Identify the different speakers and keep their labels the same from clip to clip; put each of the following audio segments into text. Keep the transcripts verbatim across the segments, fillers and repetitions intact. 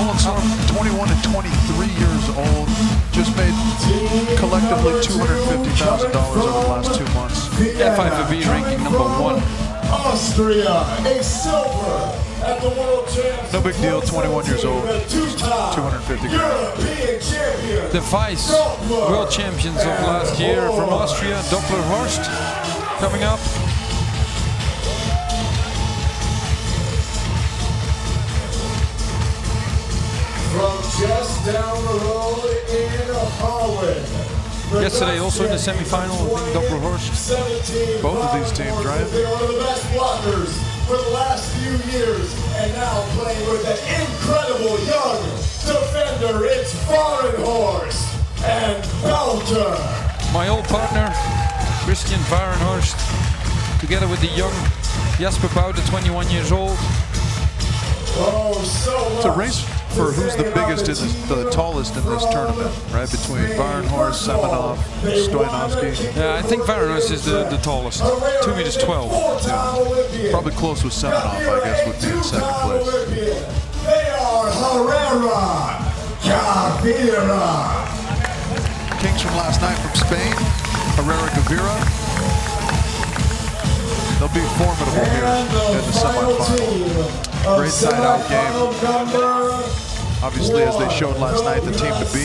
Speaker 1: Volleyball, Sorum, twenty-one and twenty-three years old, just made collectively two hundred fifty thousand dollars over the last two months.
Speaker 2: F I V B ranking number one.
Speaker 3: Austria, a silver at the World Championships.
Speaker 1: No big deal, twenty-one years old, two hundred fifty grand.
Speaker 2: The vice world champions of last year from Austria, Doppler Horst, coming up.
Speaker 3: From just down the road in Holland.
Speaker 2: Yesterday also in the semi-final, I think Doppler Horst.
Speaker 1: Both of these teams, right?
Speaker 3: They're one of the best blockers for the last few years, and now playing with an incredible young defender. It's Varenhorst and Bouter.
Speaker 2: My old partner, Christian Varenhorst, together with the young Jasper Bouter, twenty-one years old.
Speaker 3: Oh, so
Speaker 1: It's a race for who's the biggest in this, the tallest in this tournament, right? Between Varenhorst, Semenov, Stoyanovsky.
Speaker 2: Yeah, I think Varenhorst is the, the tallest, two meters twelve.
Speaker 1: Yeah. Probably close with Semenov, I guess, would be in second place.
Speaker 3: They are Herrera, Gavira.
Speaker 1: Kings from last night from Spain, Herrera, Gavira. They'll be formidable here in the semifinal. Great side-out game. Obviously, as they showed last night, the team to beat.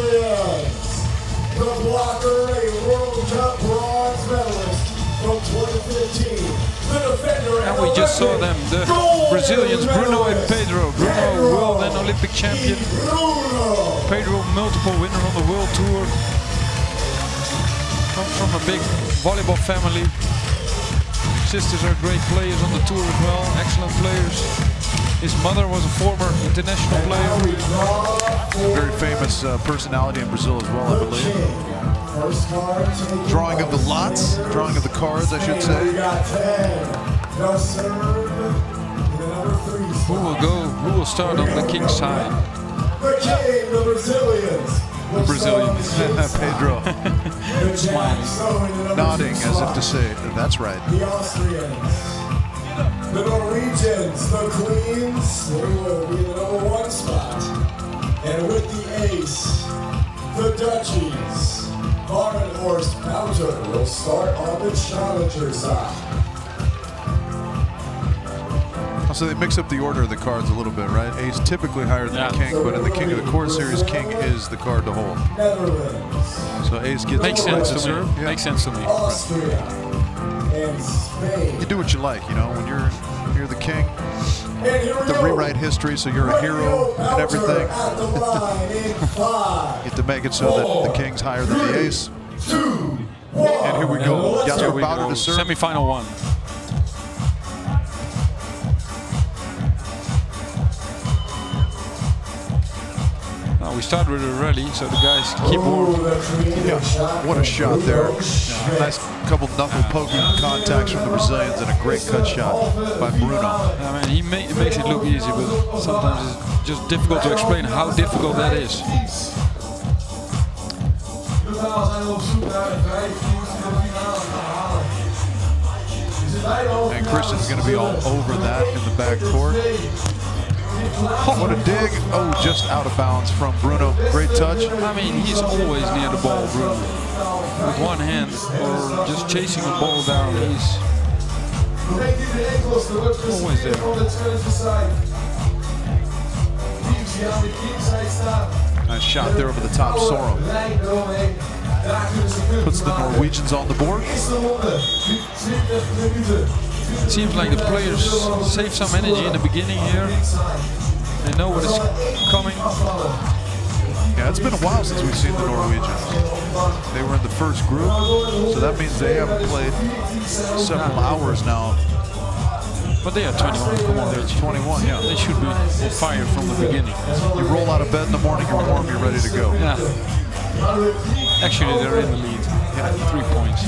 Speaker 3: The blocker, a World Cup bronze medalist from twenty fifteen. The defender,
Speaker 2: and we just saw them, the Brazilians, Bruno and Pedro. Bruno, world and Olympic champion. Pedro, multiple winner on the World Tour. Comes from a big volleyball family. Sisters are great players on the tour as well, excellent players. His mother was a former international player.
Speaker 1: Very famous uh, personality in Brazil as well, I believe. Drawing of the lots, drawing of the cards, I should say.
Speaker 2: Who will go, who will start on the king's side?
Speaker 3: The king, the Brazilians.
Speaker 2: The Brazilians.
Speaker 1: Pedro.
Speaker 2: Smiling.
Speaker 1: Nodding as if to say, that's right.
Speaker 3: The Austrians. The Norwegians, the Queens, they will be in the number one spot. And with the ace, the Dutchies, Varenhorst Bouter will start on the challenger side.
Speaker 1: So they mix up the order of the cards a little bit, right? Ace typically higher than
Speaker 2: yeah.
Speaker 1: the king, but in the King of the Court Series, king is the card to hold. So Ace gets
Speaker 2: Makes sense to
Speaker 1: serve.
Speaker 2: me.
Speaker 1: Yeah.
Speaker 2: Makes sense to me.
Speaker 3: Austria and Spain.
Speaker 1: You do what you like, you know, when you're you're the king. To rewrite history, so you're a hero and everything. Get to make it so that the king's higher than the ace. And here we go. Jasper Bouter to serve.
Speaker 2: Semi-final one. We start with a rally, so the guys keep warm.
Speaker 1: Yeah, what a shot there. Yeah, nice couple knuckle poking contacts from the Brazilians and a great cut shot by Bruno.
Speaker 2: I mean, he ma it makes it look easy, but sometimes it's just difficult to explain how difficult that is.
Speaker 1: And Christian's going to be all over that in the back court. Oh, what a dig. Oh, just out of bounds from Bruno. Great touch.
Speaker 2: I mean, he's always near the ball, Bruno. With one hand or just chasing a ball down, he's always there.
Speaker 1: Nice shot there over the top, Sorum. Puts the Norwegians on the board.
Speaker 2: It seems like the players save some energy in the beginning here. They know what is coming.
Speaker 1: Yeah, it's been a while since we've seen the Norwegians. They were in the first group, so that means they haven't played several hours now.
Speaker 2: But they are twenty-one. Come on,
Speaker 1: they're twenty-one, yeah.
Speaker 2: They should be on fire from the beginning.
Speaker 1: You roll out of bed in the morning, you're warm, you're ready to go.
Speaker 2: Yeah. Actually, they're in the lead. Yeah, three points.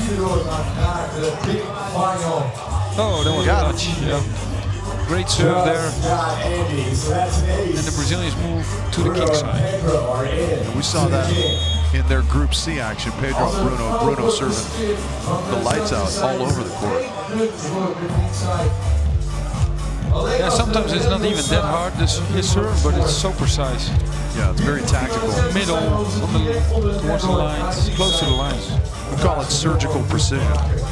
Speaker 2: Oh, that was a touch. Yeah. Great serve there. And the Brazilians move to the kick side.
Speaker 1: And we saw that in their Group C action. Pedro and Bruno, Bruno serving the lights out all over the court.
Speaker 2: Yeah, sometimes it's not even that hard, this his serve, but it's so precise.
Speaker 1: Yeah, it's very tactical.
Speaker 2: Middle, on the, towards the lines, close to the lines.
Speaker 1: We call it surgical precision.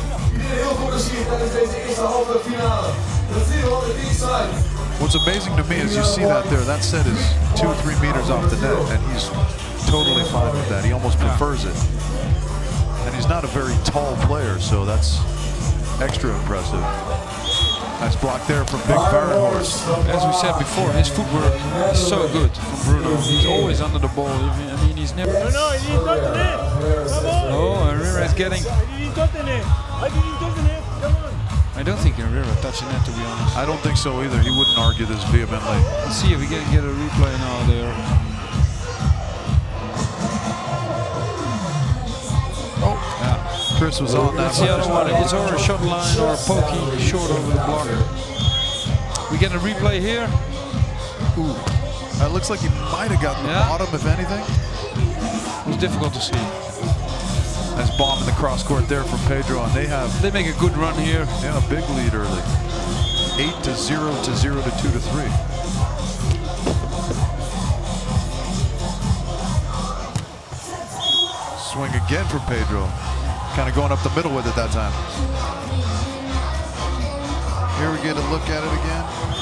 Speaker 1: What's amazing to me is you see that there, that set is two or three meters off the net, and he's totally fine with that. He almost prefers it. And he's not a very tall player, so that's extra impressive. Nice block there from Big Varenhorst.
Speaker 2: As we said before, his footwork is so good from Bruno. He's always under the ball. I mean, he's never...
Speaker 4: No, no, he didn't touch the net. Come on.
Speaker 2: Oh, Herrera is getting...
Speaker 4: I didn't touch the net. I didn't touch the net. Come on.
Speaker 2: I don't think Herrera touched the net, to be honest.
Speaker 1: I don't think so either. He wouldn't argue this vehemently.
Speaker 2: Let's see if we can get a replay now there.
Speaker 1: Oh, yeah. Chris was on that.
Speaker 2: That's the other one. It's or a shot line or a pokey short over the blocker. We get a replay here.
Speaker 1: Ooh. It looks like he might have gotten the
Speaker 2: Yeah.
Speaker 1: bottom, if anything.
Speaker 2: It was difficult to see.
Speaker 1: Nice bomb in the cross court there from Pedro, and they have
Speaker 2: They make a good run here.
Speaker 1: yeah, a big lead early. Eight to zero to zero to two to three. Swing again from Pedro. Kind of going up the middle with it that time. Here we get a look at it again.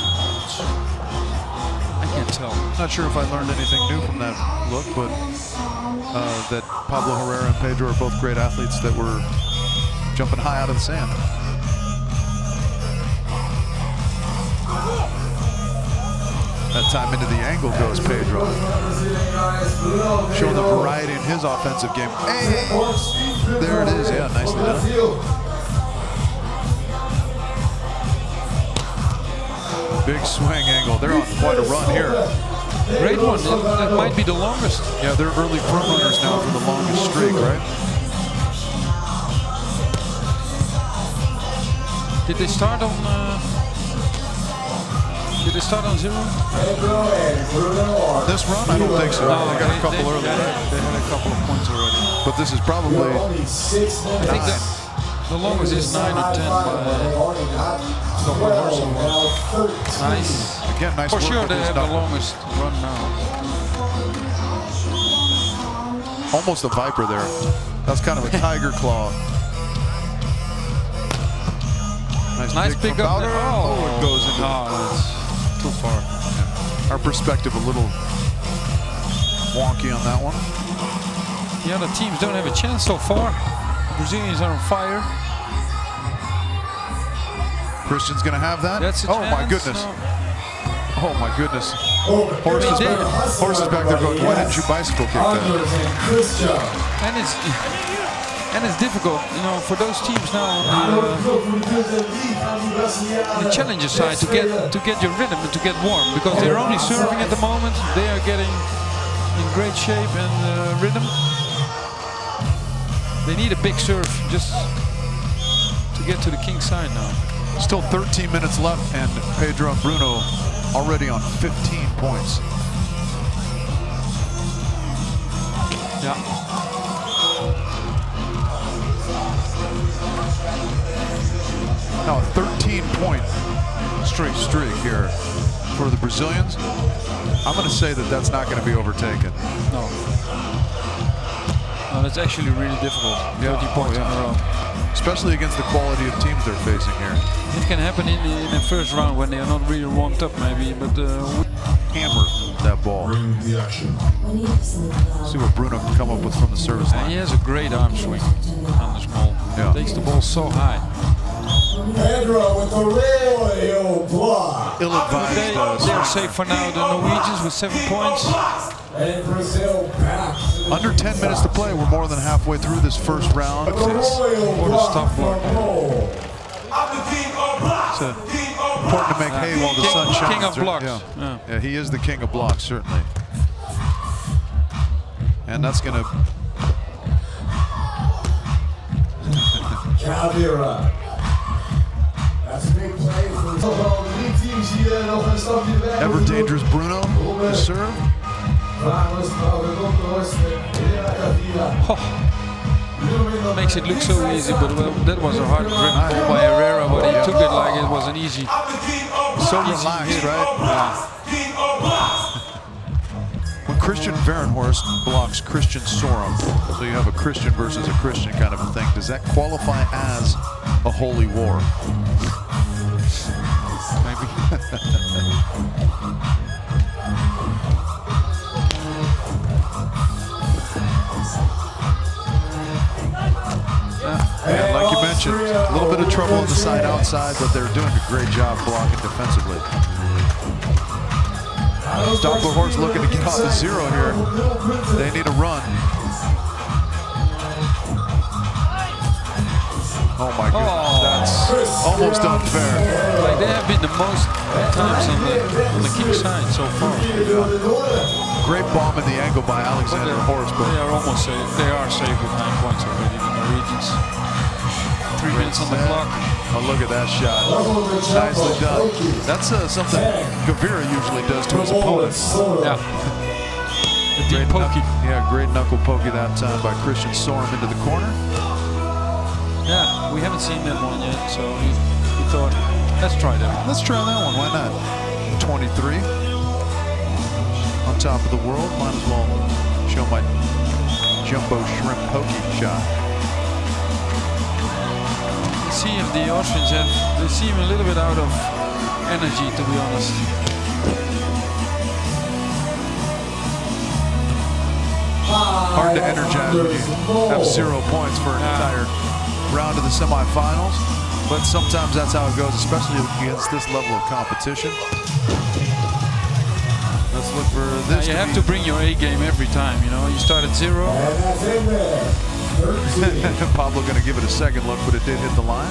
Speaker 2: I can't tell.
Speaker 1: Not sure if I learned anything new from that look, but uh, that Pablo Herrera and Pedro are both great athletes that were jumping high out of the sand. That time into the angle goes Pedro. Showing the variety in his offensive game. Hey, there it is. Yeah, nicely done. Big swing angle. They're on quite a run here.
Speaker 2: Great one. It, it might be the longest.
Speaker 1: Yeah, they're early front runners now for the longest streak, right?
Speaker 2: Did they start on? Uh, did they start on zero?
Speaker 1: This run, I don't think so.
Speaker 2: No,
Speaker 1: they got
Speaker 2: they,
Speaker 1: a couple
Speaker 2: they,
Speaker 1: early.
Speaker 2: They had, they had a couple of points already.
Speaker 1: But this is probably
Speaker 2: I think that the longest is nine or ten by Doppler. Nice.
Speaker 1: again nice
Speaker 2: For
Speaker 1: work
Speaker 2: sure,
Speaker 1: with
Speaker 2: they
Speaker 1: his
Speaker 2: have the
Speaker 1: knuckle.
Speaker 2: longest run now.
Speaker 1: Almost a viper there. That's kind of a tiger claw. Nice,
Speaker 2: Nice
Speaker 1: dig
Speaker 2: pick
Speaker 1: from
Speaker 2: up
Speaker 1: Bouter.
Speaker 2: there.
Speaker 1: Oh,
Speaker 2: Oh,
Speaker 1: it goes into
Speaker 2: no, that's too far.
Speaker 1: our perspective a little wonky on that one.
Speaker 2: The other teams don't have a chance so far. The Brazilians are on fire.
Speaker 1: Christian's gonna have that.
Speaker 2: That's a
Speaker 1: oh
Speaker 2: chance.
Speaker 1: my goodness.
Speaker 2: No.
Speaker 1: Oh my goodness. Horst is,
Speaker 2: They-
Speaker 1: back, Horst is back there going, why didn't you bicycle kick that?
Speaker 2: And it's and it's difficult, you know, for those teams now on the, uh, the challenger side to get to get your rhythm and to get warm, because they're only serving at the moment. They are getting in great shape and uh, rhythm. They need a big serve just to get to the king side now.
Speaker 1: Still thirteen minutes left, and Pedro and Bruno already on fifteen points.
Speaker 2: Yeah.
Speaker 1: Now a thirteen point straight streak here for the Brazilians. I'm going to say that that's not going to be overtaken.
Speaker 2: No. No, that's actually really difficult.
Speaker 1: Yeah.
Speaker 2: thirty points
Speaker 1: Oh, yeah.
Speaker 2: in a row.
Speaker 1: Especially against the quality of teams they're facing here.
Speaker 2: It can happen in the, in the first round when they are not really warmed up, maybe, but uh,
Speaker 1: Hammer that ball. See what Bruno can come up with from the service
Speaker 2: and
Speaker 1: line.
Speaker 2: he has a great arm swing on the small.
Speaker 1: Yeah.
Speaker 2: Takes the ball so high.
Speaker 3: Pedro with the royal block.
Speaker 1: Ill-advised.
Speaker 2: They,
Speaker 1: Uh,
Speaker 2: they are safe for now, the Norwegians, with seven points.
Speaker 3: And Brazil back.
Speaker 1: Under ten minutes to play. We're more than halfway through this first round.
Speaker 3: The royal
Speaker 2: What a
Speaker 3: block
Speaker 2: stop block.
Speaker 3: from Bull.
Speaker 1: It's uh, important to make hay while the
Speaker 2: King-
Speaker 1: sun shines.
Speaker 2: king of
Speaker 1: right?
Speaker 2: blocks.
Speaker 1: Yeah.
Speaker 2: Yeah.
Speaker 1: Yeah, he is the king of blocks, certainly. And that's going to...
Speaker 3: Gavira. That's a big play for the
Speaker 1: Ever dangerous Bruno to serve.
Speaker 2: Oh, makes it look so easy, but well, that was a hard grip ball by Herrera, but he took it like it was an easy
Speaker 1: so relaxed, right?
Speaker 2: Yeah.
Speaker 1: When Christian Varenhorst blocks Christian Sorum, so you have a Christian versus a Christian kind of a thing, does that qualify as a holy war?
Speaker 2: Maybe.
Speaker 1: And like you mentioned, a little bit of trouble on the side outside, but they're doing a great job blocking defensively. Doppler Horst looking to get off the zero here. They need a run. Oh my goodness,
Speaker 2: Oh.
Speaker 1: that's almost unfair.
Speaker 2: Like they have been the most times on the on the kick side so far.
Speaker 1: Great bomb in the angle by Alexander Horst, but
Speaker 2: they are almost safe. They are safe with nine points already, the Norwegians. Three minutes on the clock.
Speaker 1: Oh, look at that shot. Nicely done. That's uh, something Gavira usually does to his opponents.
Speaker 2: Yeah. The deep pokey.
Speaker 1: Yeah, great knuckle pokey that time by Christian Sorum into the corner.
Speaker 2: Yeah, we haven't seen that one yet, so we, we thought, let's try that.
Speaker 1: Let's try that one, why not? twenty-three. On top of the world, might as well show my jumbo shrimp pokey shot.
Speaker 2: Let's see if the Austrians have, they seem a little bit out of energy, to be honest.
Speaker 1: Hard to energize when you have zero points for an entire round of the semifinals, but sometimes that's how it goes, especially against this level of competition. Let's look for this.
Speaker 2: Yeah, you
Speaker 1: to
Speaker 2: have to bring your A game every time, you know. You start at zero.
Speaker 1: Pablo going to give it a second look, but it did hit the line.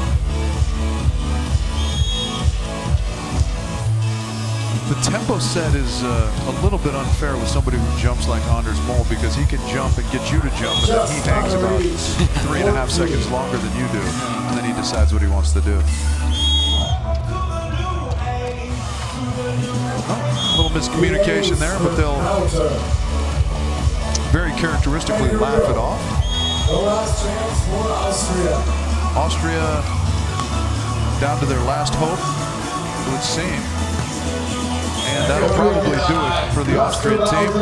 Speaker 1: The tempo set is uh, a little bit unfair with somebody who jumps like Anders Mol, because he can jump and get you to jump, and then he hangs about three and a half seconds longer than you do, and then he decides what he wants to do. Oh, a little miscommunication there, but they'll very characteristically laugh it off. Austria down to their last hope, it would seem. And that'll probably do it for the Austrian team.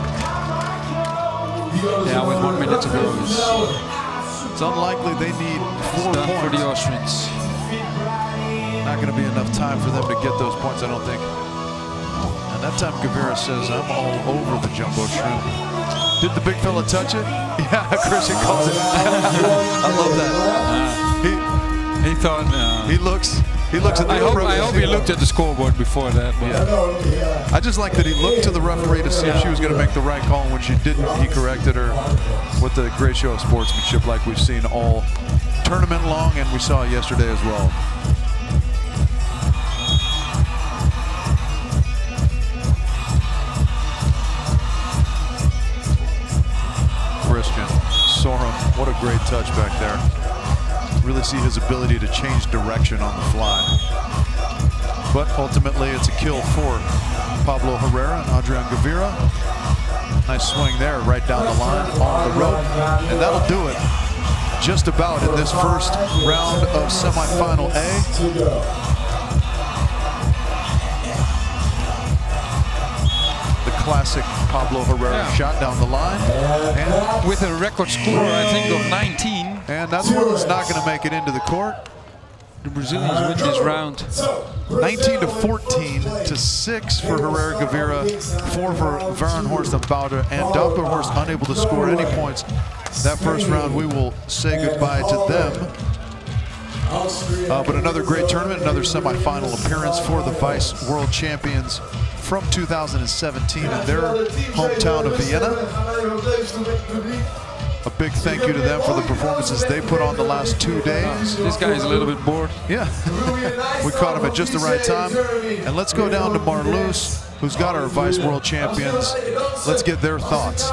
Speaker 2: Yeah, with one minute to go. It's,
Speaker 1: it's unlikely they need four
Speaker 2: it's done
Speaker 1: points.
Speaker 2: for the Austrians.
Speaker 1: Not going to be enough time for them to get those points, I don't think. And that time Gavira says, I'm all over the jumbo shrimp. Did the big fella touch it? Yeah, Christian calls it. I love that.
Speaker 2: Uh, he, he thought... Uh,
Speaker 1: he looks... He looks at the
Speaker 2: I hope, I hope he looked at the scoreboard before that. But
Speaker 1: yeah. I just like that he looked to the referee to see if she was going to make the right call, and when she didn't, he corrected her with the great show of sportsmanship like we've seen all tournament long, and we saw yesterday as well. Christian Sorum, what a great touch back there. Really see his ability to change direction on the fly. But ultimately, it's a kill for Pablo Herrera and Adrian Gavira. Nice swing there, right down the line, on the rope. And that'll do it just about in this first round of semifinal A. Classic Pablo Herrera yeah. shot down the line. And
Speaker 2: with a record score, I think, of nineteen.
Speaker 1: And that's one that's not going to make it into the court.
Speaker 2: The Brazilians win this round.
Speaker 1: nineteen to fourteen to six for Herrera Gavira, four for Varenhorst and Bouter, and Doppler Horst unable to score any points. That first round, we will say goodbye to them. Uh, but another great tournament, another semifinal appearance for the Vice World Champions from two thousand seventeen in their hometown of Vienna. A big thank you to them for the performances they put on the last two days.
Speaker 2: This guy is a little bit bored.
Speaker 1: Yeah, we caught him at just the right time. And let's go down to Marloes, who's got our Vice World Champions. Let's get their thoughts.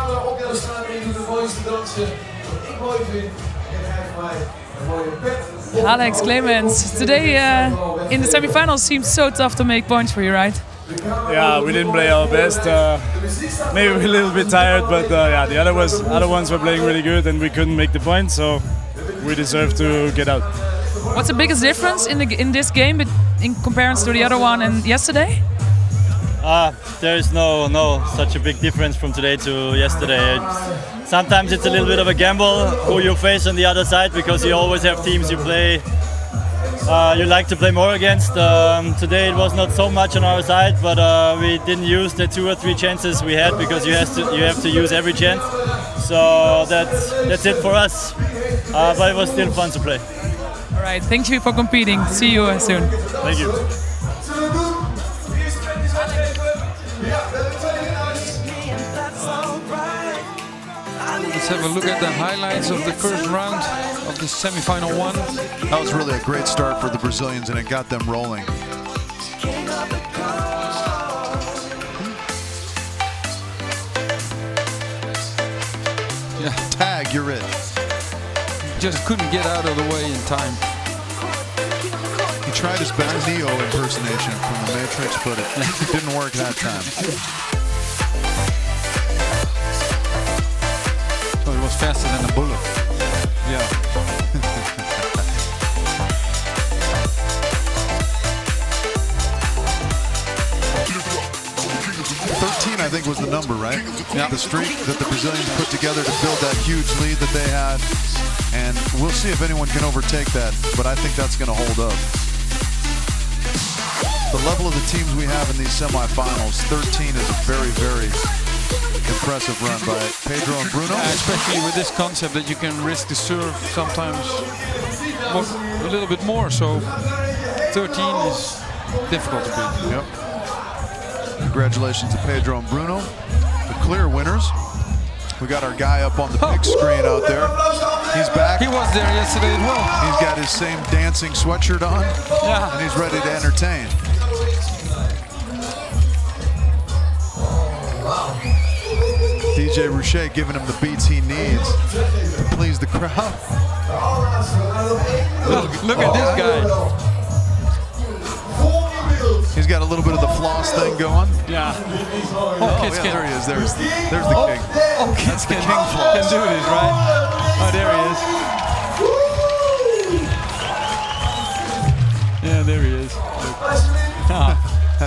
Speaker 5: Alex, Clemens, today uh, in the semifinals seemed so tough to make points for you, right?
Speaker 6: Yeah, we didn't play our best. Uh, maybe we're a little bit tired, but uh, yeah, the other was other ones were playing really good, and we couldn't make the points, so we deserve to get out.
Speaker 5: What's the biggest difference in the in this game, but in comparison to the other one and yesterday?
Speaker 7: Uh, there is no no such a big difference from today to yesterday. It's, sometimes it's a little bit of a gamble who you face on the other side, because you always have teams you play uh, you like to play more against. Um, today it was not so much on our side, but uh, we didn't use the two or three chances we had, because you have to you have to use every chance. So that's that's it for us. Uh, but it was still fun to play.
Speaker 5: All right, thank you for competing. See you uh, soon.
Speaker 7: Thank you.
Speaker 2: Let's have a look at the highlights of the first round of the semi-final one.
Speaker 1: That was really a great start for the Brazilians, and it got them rolling.
Speaker 2: Yeah,
Speaker 1: Tag, you're it.
Speaker 2: just couldn't get out of the way in time.
Speaker 1: He tried his best Neo impersonation from the Matrix, but it didn't work that time.
Speaker 2: So it was faster than a bullet.
Speaker 1: Yeah. thirteen, I think, was the number, right?
Speaker 2: Yeah.
Speaker 1: The streak that the Brazilians put together to build that huge lead that they had. And we'll see if anyone can overtake that, but I think that's going to hold up. The level of the teams we have in these semifinals, thirteen is a very, very impressive run by Pedro and Bruno.
Speaker 2: Yeah, especially with this concept that you can risk the serve sometimes more, a little bit more. So thirteen is difficult to beat.
Speaker 1: Yep. Congratulations to Pedro and Bruno, the clear winners. We got our guy up on the big screen out there. He's back.
Speaker 2: He was there yesterday as well.
Speaker 1: He's got his same dancing sweatshirt on,
Speaker 2: Yeah.
Speaker 1: and he's ready to entertain. D J Rouchet giving him the beats he needs to please the crowd.
Speaker 2: Look, look at this guy.
Speaker 1: He's got a little bit of the floss thing going.
Speaker 2: Yeah.
Speaker 1: Oh,
Speaker 2: Oh, kids
Speaker 1: yeah,
Speaker 2: can,
Speaker 1: there he is. There's, there's the king.
Speaker 2: oh, kids
Speaker 1: That's the
Speaker 2: can,
Speaker 1: king floss.
Speaker 2: can do this, right? Oh, there he is. Yeah, there he is. Ah.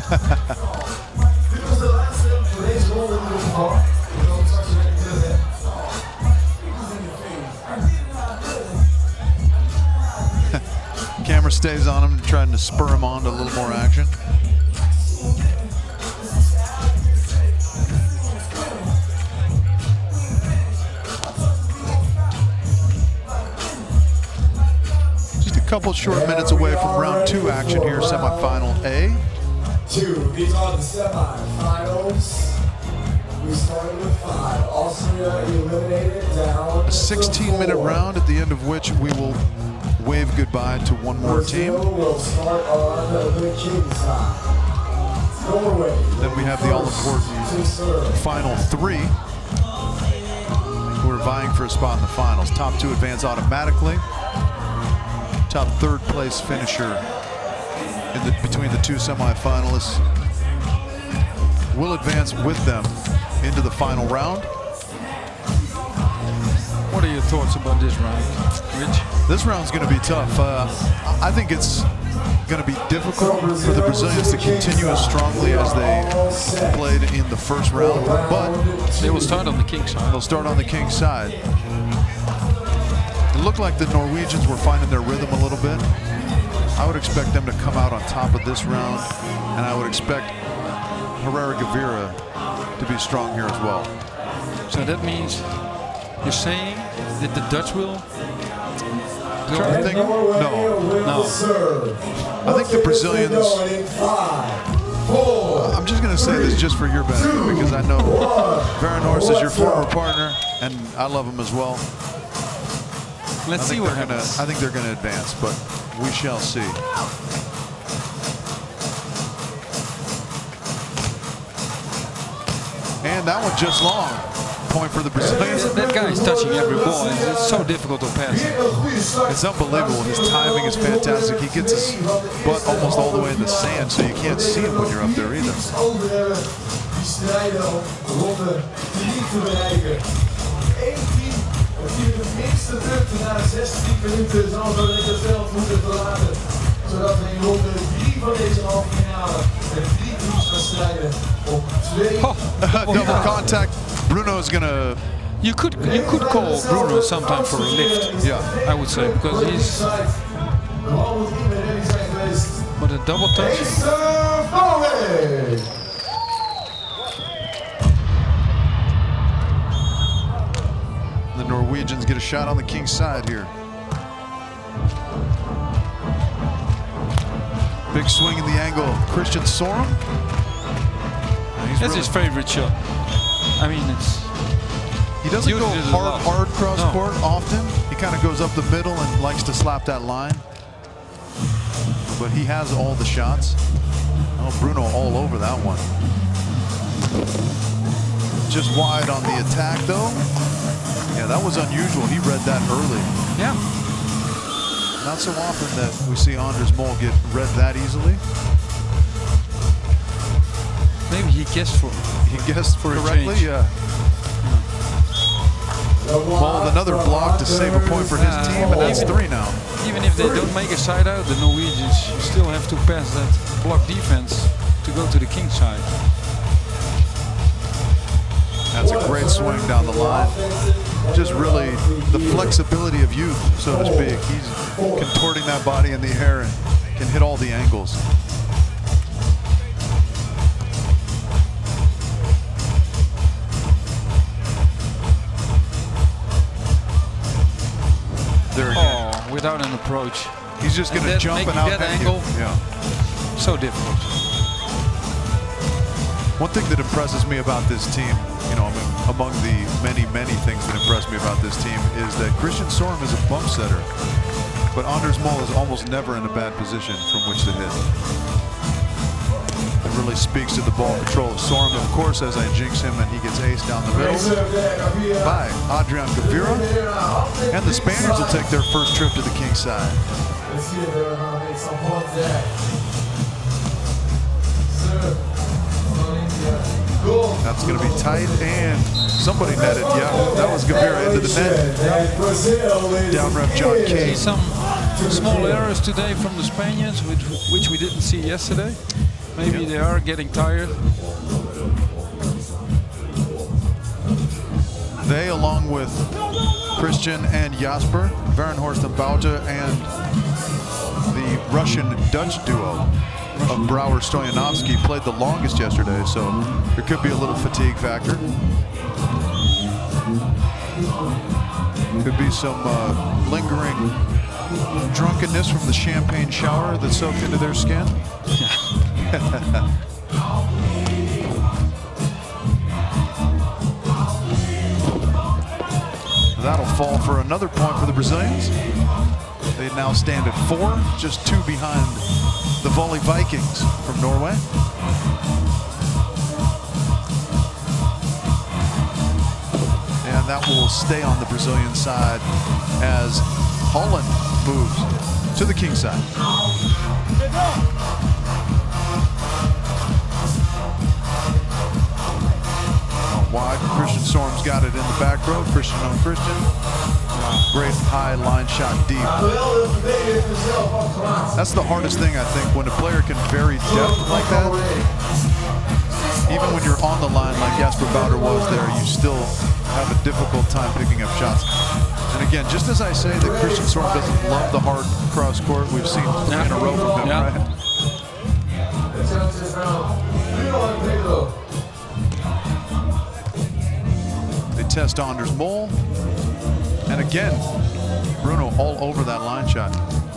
Speaker 1: Camera stays on him, trying to spur him on to a little more action. Just a couple short minutes away from round two action here, semifinal A.
Speaker 3: Two. These are the semifinals. We started with five. Austria eliminated down.
Speaker 1: A sixteen minute round, at the end of which we will wave goodbye to one more team.
Speaker 3: We'll start on the king side. Norway.
Speaker 1: Then we have the all-important final three who are vying for a spot in the finals. Top two advance automatically. Top third place finisher in the, between the two semifinalists will advance with them into the final round.
Speaker 2: What are your thoughts about this round, Rich?
Speaker 1: This round's going to be tough. Uh, I think it's going to be difficult for the Brazilians to continue as strongly as they played in the first round, but
Speaker 2: They will start on the king side.
Speaker 1: they'll start on the king side. It looked like the Norwegians were finding their rhythm a little bit. I would expect them to come out on top of this round, and I would expect Herrera Gavira to be strong here as well.
Speaker 2: So that means you're saying that the Dutch will go?
Speaker 1: I think, no,
Speaker 2: No.
Speaker 1: I think the Brazilians, I'm just going to say this just for your benefit, because I know Varenhorst is your former partner, and I love him as well.
Speaker 2: Let's
Speaker 1: I
Speaker 2: see
Speaker 1: think
Speaker 2: what
Speaker 1: they're gonna,
Speaker 2: happens.
Speaker 1: I think they're going to advance, but we shall see. And that one just long. Point for the Brazilians.
Speaker 2: That guy is touching every ball. It's, it's so difficult to pass.
Speaker 1: It's unbelievable. His timing is fantastic. He gets his butt almost all the way in the sand, so you can't see him when you're up there either.
Speaker 3: Zodat we in ronde drie van deze halve finale met drie groepswedstrijden op twee.
Speaker 1: Double contact. Bruno is gonna.
Speaker 2: You could you could call Bruno sometime for a lift.
Speaker 1: Yeah,
Speaker 2: I would say, because he's. But a double touch.
Speaker 1: The Norwegians get a shot on the king's side here. Big swing in the angle. Christian Sorum.
Speaker 2: That's really his favorite shot. I mean, it's.
Speaker 1: He doesn't go hard, hard cross
Speaker 2: no.
Speaker 1: court often. He kind of goes up the middle and likes to slap that line. But he has all the shots. Oh, Bruno all over that one. Just wide on the attack, though. Yeah, that was unusual. He read that early.
Speaker 2: Yeah.
Speaker 1: Not so often that we see Anders Mol get read that easily.
Speaker 2: Maybe he guessed for
Speaker 1: He guessed for correctly,
Speaker 2: change.
Speaker 1: yeah. Mol with another block to save a point for his
Speaker 2: Uh,
Speaker 1: team, and that's
Speaker 2: even,
Speaker 1: three now.
Speaker 2: Even if they don't make a side out, the Norwegians still have to pass that block defense to go to the king side.
Speaker 1: That's a great swing down the line. Just really the flexibility of youth, so to speak. He's contorting that body in the air and can hit all the angles. There again.
Speaker 2: Oh, without an approach.
Speaker 1: He's just going to
Speaker 2: that,
Speaker 1: jump and
Speaker 2: making
Speaker 1: out
Speaker 2: that
Speaker 1: at
Speaker 2: angle.
Speaker 1: you. Yeah.
Speaker 2: So difficult.
Speaker 1: One thing that impresses me about this team, you know, I mean, among the many, many things that impress me about this team, is that Christian Sorum is a bump setter, but Anders Mol is almost never in a bad position from which to hit. It really speaks to the ball control of Sorum. Of course, as I jinx him and he gets ace down the middle by Adrian Gavira, and the Spaniards will take their first trip to the king's side. That's going to be tight, and somebody netted. Yeah, that was Gavira into the net. Down rep John Kane.
Speaker 2: Some small errors today from the Spaniards, which, which we didn't see yesterday. Maybe they are getting tired.
Speaker 1: They, along with Christian and Jasper, Varenhorst and Bouter, and the Russian-Dutch duo of Brouwer Stoyanovsky, played the longest yesterday, so there could be a little fatigue factor. Could be some uh, lingering drunkenness from the champagne shower that soaked into their skin. That'll fall for another point for the Brazilians. They now stand at four, just two behind the Volley Vikings from Norway. And that will stay on the Brazilian side as Holland moves to the king side. Wide, Christian Sorum's got it in the back row. Christian on Christian. Great high line shot deep. That's the hardest thing, I think, when a player can vary depth like that. Even when you're on the line like Jasper Bouter was there, you still have a difficult time picking up shots. And again, just as I say that Christian Sorum doesn't love the hard cross court, we've seen three in a row from him,
Speaker 2: yeah.
Speaker 1: right? They test Anders Mol. And again, Bruno all over that line shot.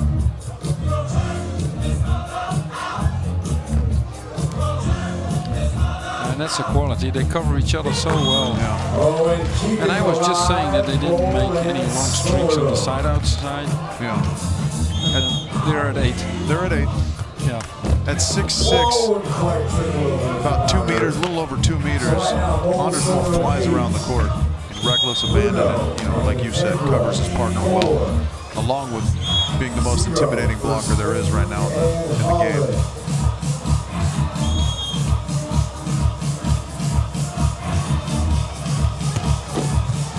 Speaker 2: And that's a quality. They cover each other so well.
Speaker 1: Yeah.
Speaker 2: And I was just saying that they didn't make any long streaks on the side outside.
Speaker 1: Yeah.
Speaker 2: And they're at eight.
Speaker 1: They're at eight.
Speaker 2: Yeah.
Speaker 1: At six six, about two meters, a little over two meters, Anders Mol flies around the court. Reckless abandon, and, you know, like you said, covers his partner well, along with being the most intimidating blocker there is right now in the, in the game.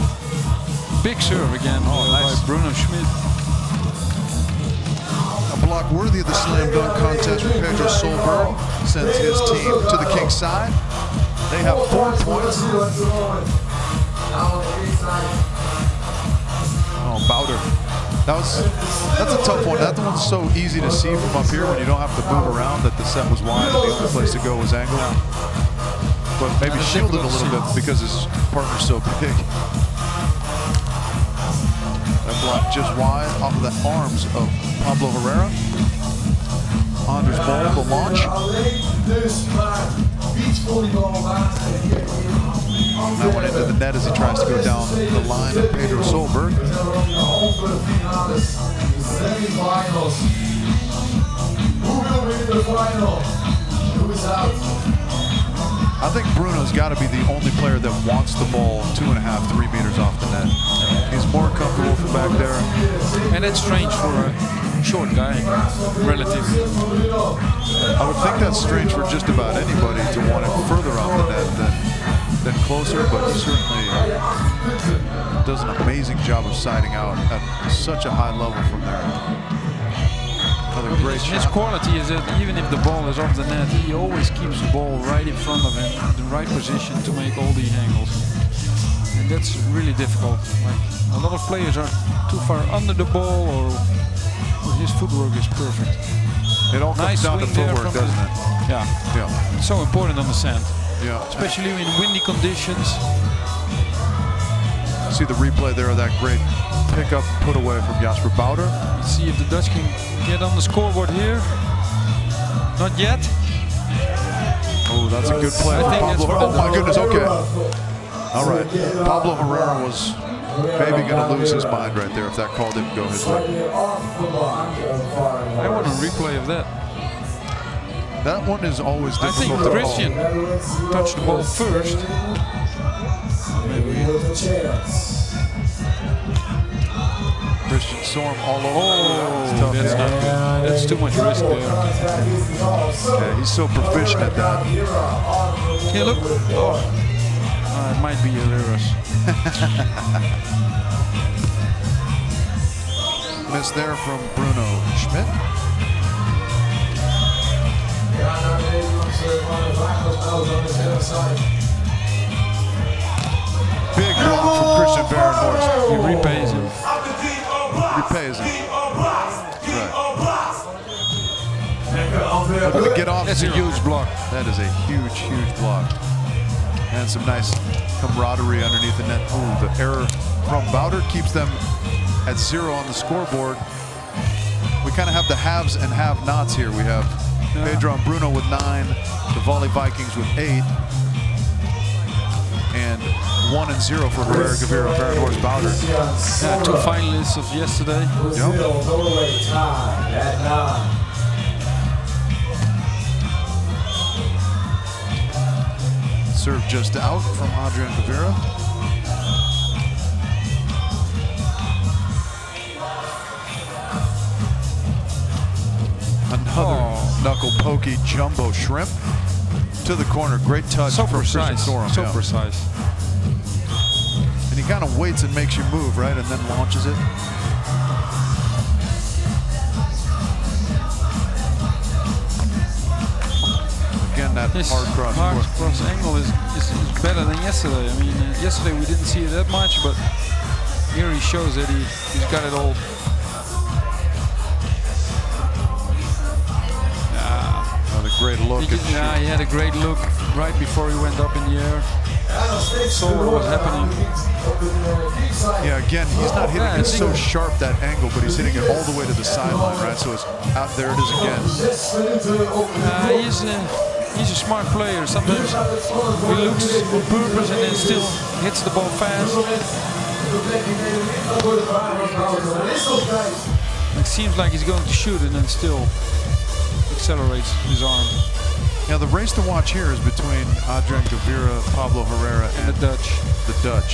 Speaker 2: Big serve again
Speaker 1: Oh, nice.
Speaker 2: by Bruno Schmidt.
Speaker 1: A block worthy of the slam dunk contest for Pedro Solberg. Sends his team to the king's side. They have four points. Oh, Bouter. That was, that's a tough one. That one's so easy to see from up here when you don't have to move around, that the set was wide and the only place to go was angle. But maybe shielded a little bit because his partner's so big. That block just wide off of the arms of Pablo Herrera. Anders ball, the launch. That one into the net as he tries to go down the line of Pedro Solberg. I think Bruno's got to be the only player that wants the ball two and a half, three meters off the net. He's more comfortable from back there.
Speaker 2: And that's strange for a short guy, relatively.
Speaker 1: I would think that's strange for just about anybody to want it further off the net than, than closer, but he certainly does an amazing job of siding out at such a high level from there. Another great
Speaker 2: His
Speaker 1: shot.
Speaker 2: quality is that even if the ball is off the net, he always keeps the ball right in front of him, in the right position to make all the angles. And that's really difficult. Like, a lot of players are too far under the ball, or, or his footwork is perfect.
Speaker 1: It all comes
Speaker 2: Nice
Speaker 1: down to
Speaker 2: swing there
Speaker 1: footwork,
Speaker 2: from
Speaker 1: doesn't
Speaker 2: the-
Speaker 1: it?
Speaker 2: Yeah.
Speaker 1: Yeah.
Speaker 2: It's so important on the sand,
Speaker 1: Yeah.
Speaker 2: especially in windy conditions.
Speaker 1: See the replay there of that great pickup put away from Jasper Bouter.
Speaker 2: Let's see if the Dutch can get on the scoreboard here. Not yet.
Speaker 1: Oh, that's a good play
Speaker 2: I
Speaker 1: for
Speaker 2: think that's
Speaker 1: Pablo.
Speaker 2: what
Speaker 1: Oh my goodness, okay. All right. Pablo Herrera was maybe going to lose his mind right there if that call didn't go his way.
Speaker 2: I want a replay of that.
Speaker 1: That one is always
Speaker 2: I think
Speaker 1: difficult to
Speaker 2: Christian
Speaker 1: call.
Speaker 2: touched the ball first.
Speaker 1: Christian Sorum all over.
Speaker 2: Oh,
Speaker 1: tough.
Speaker 2: that's not good. That's too much risk there.
Speaker 1: Yeah, he's so proficient at that.
Speaker 2: Yeah, look. Oh, uh, it might be Herrera's.
Speaker 1: Miss there from Bruno Schmidt. Big block from Christian Varenhorst.
Speaker 2: He repays him.
Speaker 1: Repays him. Right. Looking to get off
Speaker 2: That's a
Speaker 1: zero.
Speaker 2: huge block.
Speaker 1: That is a huge, huge block. And some nice camaraderie underneath the net. Ooh, the error from Bouter keeps them at zero on the scoreboard. We kind of have the haves and have-nots here. We have
Speaker 2: Yeah.
Speaker 1: Pedro and Bruno with nine, the Volley Vikings with eight, and one and zero for Herrera, Gavira, Varenhorst, Bouter.
Speaker 2: Yeah, two finalists of yesterday.
Speaker 1: Yep. Serve just out from Adrian Gavira. Another
Speaker 2: Oh.
Speaker 1: knuckle pokey jumbo shrimp to the corner. Great touch
Speaker 2: So
Speaker 1: from Christian
Speaker 2: precise.
Speaker 1: Sorum.
Speaker 2: So
Speaker 1: yeah.
Speaker 2: precise.
Speaker 1: And he kind of waits and makes you move, right? And then launches it. Again, that
Speaker 2: His
Speaker 1: hard cross.
Speaker 2: hard
Speaker 1: court.
Speaker 2: cross angle is, is, is better than yesterday. I mean, uh, yesterday we didn't see it that much, but here he shows that he, he's got it all.
Speaker 1: Another great look.
Speaker 2: He,
Speaker 1: and
Speaker 2: did- yeah, he had a great look right before he went up in the air. Saw what was happening.
Speaker 1: Yeah, again, he's not hitting
Speaker 2: Yeah, I
Speaker 1: it
Speaker 2: think-
Speaker 1: so sharp, that angle, but he's hitting it all the way to the sideline, right? So it's out there it is again.
Speaker 2: Uh, he's, a, he's a smart player. Sometimes he looks on purpose and then still hits the ball fast. It seems like he's going to shoot and then still accelerates his arm.
Speaker 1: Now the race to watch here is between Adrian Gavira, Pablo Herrera, and,
Speaker 2: And the Dutch.
Speaker 1: The Dutch.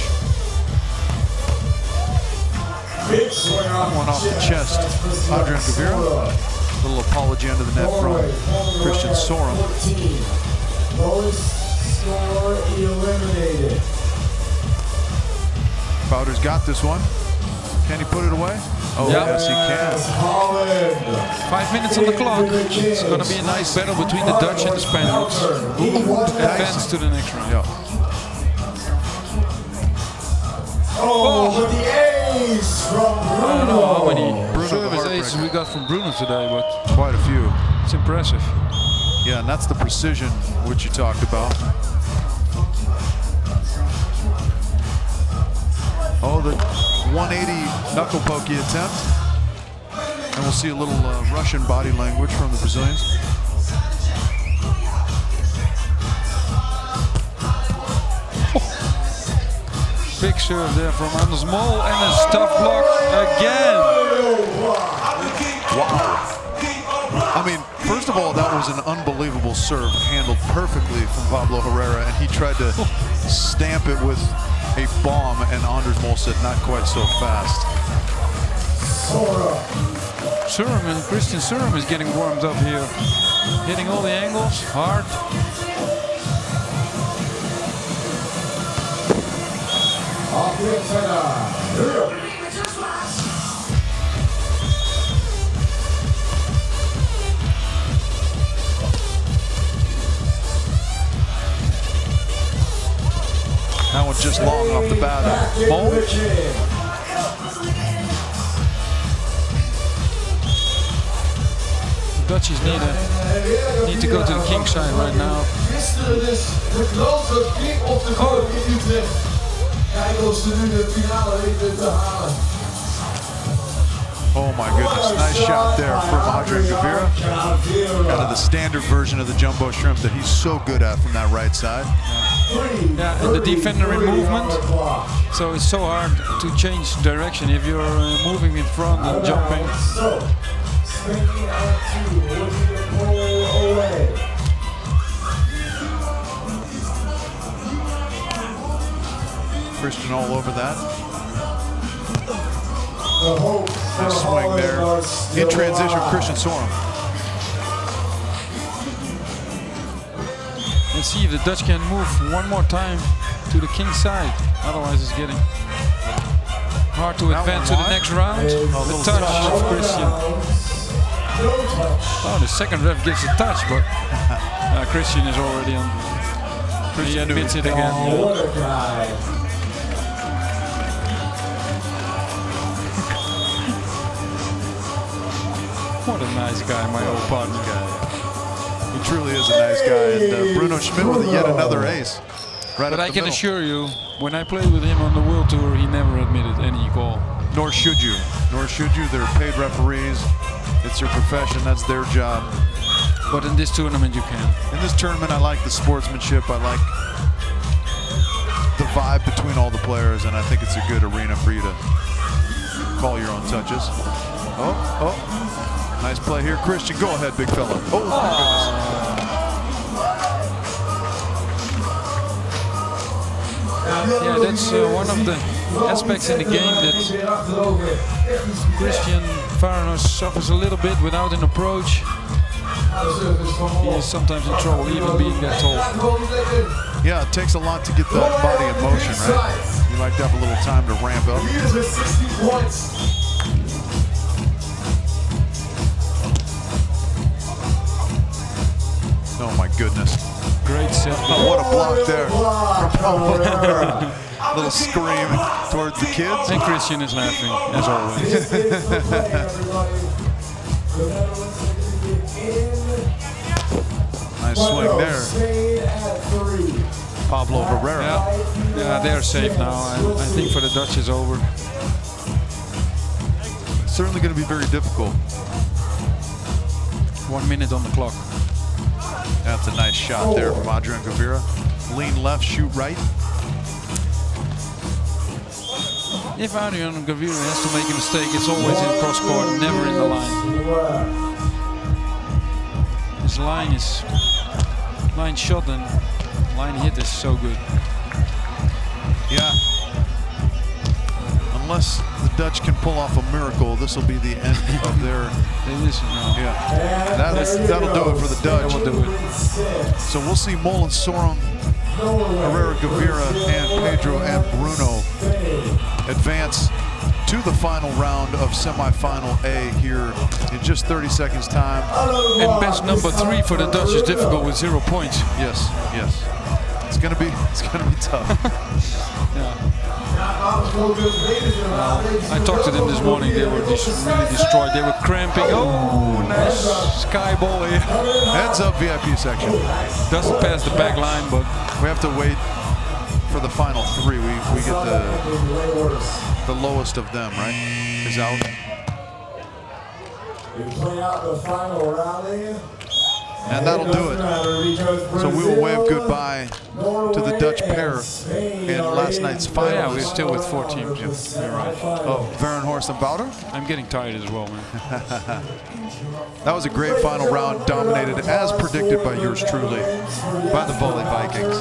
Speaker 1: One off the chest, Adrian Gavira. Little apology under the net from Christian Sorum.
Speaker 3: Lowest score eliminated.
Speaker 1: Bouter's got this one. Can he put it away? Oh,
Speaker 2: Yeah.
Speaker 1: yes, he can.
Speaker 3: Holland.
Speaker 2: Five minutes on the clock. It's going to be a nice battle between the Dutch and the Spaniards. Who would advance to the next round?
Speaker 1: Yeah.
Speaker 3: Oh, with the ace from
Speaker 2: I don't know how many
Speaker 1: Bruno,
Speaker 2: service
Speaker 1: the
Speaker 2: aces we got from Bruno today, but
Speaker 1: Quite a few.
Speaker 2: it's impressive.
Speaker 1: Yeah, and that's the precision which you talked about. Oh, the one eighty knuckle pokey attempt. And we'll see a little uh, Russian body language from the Brazilians.
Speaker 2: Big serve there from Anders Mol and a tough block again.
Speaker 1: Wow. I mean, first of all, that was an unbelievable serve, handled perfectly from Pablo Herrera, and he tried to stamp it with a bomb, and Anders Mol said, not quite so fast.
Speaker 2: Sorum and Christian Sorum is getting warmed up here. Hitting all the angles, hard.
Speaker 3: off the antenna.
Speaker 1: That one just long off the bat. Ball.
Speaker 2: The Dutchies need, a, need to go to the king side right now.
Speaker 1: Oh my goodness, nice shot there from Adrian Gavira. Kind of the standard version of the jumbo shrimp that he's so good at from that right side.
Speaker 2: Yeah, and the defender in movement, so it's so hard to change direction if you're uh, moving in front and jumping.
Speaker 1: Christian all over that. Nice swing there. In transition, Christian Sorum.
Speaker 2: Let's see if the Dutch can move one more time to the king side. Otherwise, it's getting hard to advance to the next round. The touch of Christian. Oh, the second ref gives a touch, but uh, Christian is already on. He admits it again. Yeah. What a nice guy, my old partner guy.
Speaker 1: He truly is a nice guy. And uh, Bruno Schmidt with yet another ace. Right
Speaker 2: But
Speaker 1: up
Speaker 2: I
Speaker 1: the
Speaker 2: can
Speaker 1: middle.
Speaker 2: assure you, when I played with him on the World Tour, he never admitted any call.
Speaker 1: Nor should you. Nor should you. They're paid referees. It's their profession. That's their job.
Speaker 2: But in this tournament, you can.
Speaker 1: In this tournament, I like the sportsmanship. I like the vibe between all the players, and I think it's a good arena for you to call your own touches. Oh, oh. Nice play here. Christian, go ahead, big fella. Oh, my goodness.
Speaker 2: Yeah, that's uh, one of the aspects in the game that Christian Varenhorst suffers a little bit without an approach. He is sometimes in trouble, even being that tall.
Speaker 1: Yeah, it takes a lot to get that body in motion, right? You like to have a little time to ramp up. Oh my goodness.
Speaker 2: Great set.
Speaker 1: Oh, what a block there. A little scream towards the kids.
Speaker 2: And Christian is laughing, as always.
Speaker 1: Nice swing there. Pablo Herrera.
Speaker 2: Yeah, yeah, they're safe now. I, I think for the Dutch it's over.
Speaker 1: Certainly going to be very difficult.
Speaker 2: One minute on the clock.
Speaker 1: That's a nice shot there from Adrian Gavira. Lean left, shoot right.
Speaker 2: If Adrian Gavira has to make a mistake, it's always in cross court, never in the line. His line is line shot and line hit is so good.
Speaker 1: Yeah. Unless the Dutch can pull off a miracle, this will be the end of their.
Speaker 2: They listen now.
Speaker 1: Yeah. That is, that'll do it for the Dutch.
Speaker 2: That will do it.
Speaker 1: So we'll see Mol and Sorum, Herrera, Gavira, and Pedro and Bruno advance to the final round of semi-final A here in just thirty seconds time.
Speaker 2: And best number three for the Dutch is difficult with zero points.
Speaker 1: Yes, yes. It's gonna be, it's gonna be tough.
Speaker 2: Yeah. Uh, I talked to them this morning. They were dis really destroyed. They were cramping. Oh, nice sky ball here.
Speaker 1: Heads up, V I P section.
Speaker 2: Doesn't pass the back line, but
Speaker 1: we have to wait for the final three. We we get the the lowest of them, right? Is out.
Speaker 3: We play out the final rally.
Speaker 1: And that'll do it. So we will wave goodbye to the Dutch pair in last night's final.
Speaker 2: Yeah, we're still with four teams. Yeah, you're right.
Speaker 1: Oh, Varenhorst and Bouter?
Speaker 2: I'm getting tired as well, man.
Speaker 1: That was a great final round, dominated as predicted by yours truly, by the Volley Vikings.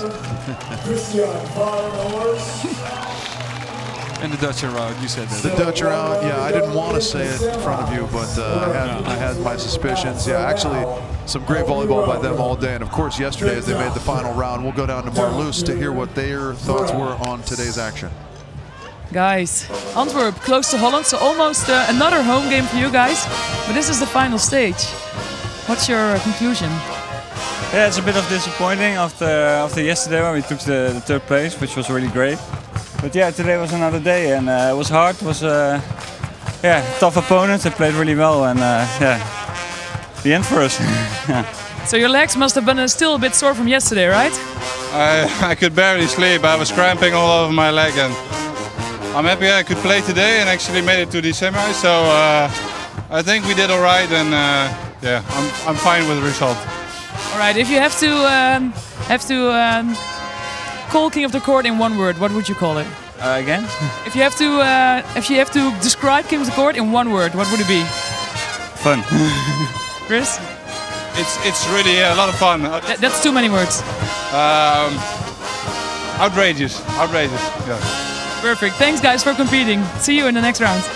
Speaker 2: And the Dutch are out, you said that.
Speaker 1: The Dutch are out, yeah, I didn't want to say it in front of you, but uh, I, had, I had my suspicions. Yeah, actually, some great volleyball by them all day, and of course yesterday as they made the final round. We'll go down to Marloes to hear what their thoughts were on today's action.
Speaker 5: Guys, Antwerp close to Holland, so almost uh, another home game for you guys, but this is the final stage. What's your conclusion?
Speaker 8: Yeah, it's a bit of disappointing after, after yesterday when we took the, the third place, which was really great. But yeah, today was another day, and uh, it was hard. It was uh, yeah, tough opponents. They played really well, and uh, yeah, the end for us. Yeah.
Speaker 5: So your legs must have been uh, still a bit sore from yesterday, right?
Speaker 9: I I could barely sleep. I was cramping all over my leg, and I'm happy I could play today and actually made it to the semi. So uh, I think we did all right, and uh, yeah, I'm I'm fine with the result.
Speaker 5: All right. If you have to um, have to. Um, Call King of the Court in one word, what would you call it?
Speaker 8: Uh, again?
Speaker 5: If you have to, uh, if you have to describe King of the Court in one word, what would it be?
Speaker 8: Fun.
Speaker 5: Chris?
Speaker 9: It's it's really a lot of fun.
Speaker 5: Th that's too many words.
Speaker 9: Um, outrageous, outrageous. Yeah.
Speaker 5: Perfect. Thanks, guys, for competing. See you in the next round.